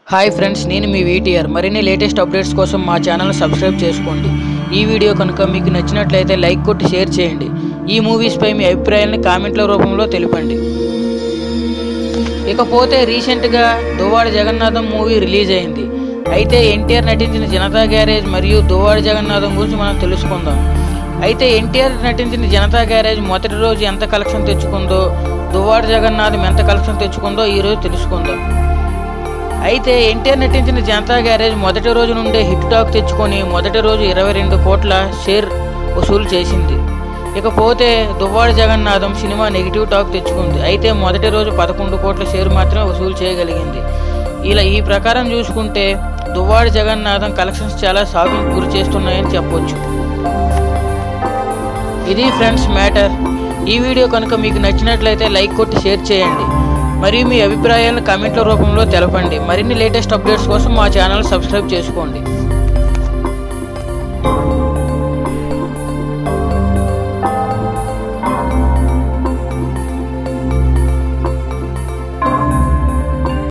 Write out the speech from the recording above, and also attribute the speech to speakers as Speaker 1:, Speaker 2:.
Speaker 1: Hi friends, నేను మీ వీటీఆర్. మరిన్ని latest updates కోసం మా ఛానల్ సబ్స్క్రైబ్ చేసుకోండి. ఈ వీడియో కనుక మీకు నచ్చినట్లయితే లైక్ కొట్టి షేర్ చేయండి. ఈ మూవీస్పై మీ అభిప్రాయాన్ని కామెంట్ల రూపంలో తెలపండి. ఇకపోతే రీసెంట్గా దువ్వాడ జగన్నాథం మూవీ రిలీజ్ అయింది. అయితే ఎన్టీఆర్ నటించిన జనతా గ్యారేజ్ మరియు దువ్వాడ జగన్నాథం గురించి మనం తెలుసుకుందాం. అయితే ఎన్టీఆర్ నటించిన జనతా గ్యారేజ్ మొదటి రోజు ఎంత కలెక్షన్ తెచ్చుకుందో, దువ్వాడ జగన్నాథం ఎంత కలెక్షన్ తెచ్చుకుందో ఈరోజు తెలుసుకుందాం. అయితే ఎన్టీఆర్ నటించిన జనతా గ్యారేజ్ మొదటి రోజు నుండే హిట్ టాక్ తెచ్చుకొని మొదటి రోజు 22 కోట్ల షేర్ వసూలు చేసింది. ఇకపోతే Duvvada Jagannadham cinema negative talk తెచ్చుకుంది. అయితే మొదటి రోజు 11 కోట్ల షేర్ మాత్రమే వసూలు చేయగలిగింది. ఈ ప్రకారం చూసుకుంటే దువ్వాడ జగన్నాథం కలెక్షన్స్ చాలా షాకింగ్ గురి చేస్తున్నాయని చెప్పొచ్చు. ఇది ఫ్రెండ్స్ మ్యాటర్. ఈ వీడియో కనుక మీకు నచ్చినట్లయితే లైక్ కొట్టి షేర్ చేయండి. మరియు మీ అభిప్రాయాలను కామెంట్ల రూపంలో తెలపండి. మరిన్ని లేటెస్ట్ అప్డేట్స్ కోసం మా ఛానల్ సబ్స్క్రైబ్ చేసుకోండి.